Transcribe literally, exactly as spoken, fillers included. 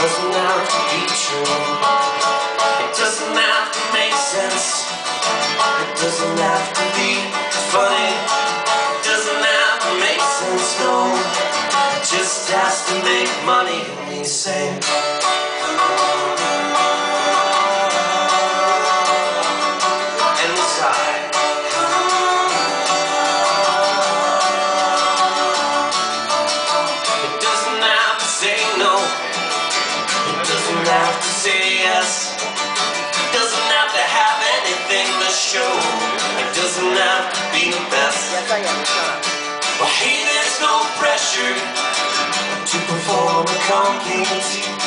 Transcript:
doesn't have to be true. It doesn't have to make sense. It doesn't have to be funny. It doesn't have to make sense, no. It just has to make money. And we say and we sigh. It doesn't have to say no. It doesn't have to say yes. It doesn't have to have anything to show. It doesn't have to be the best. Yes, I am. Shut up. Well, hey, there's no pressure to perform a complete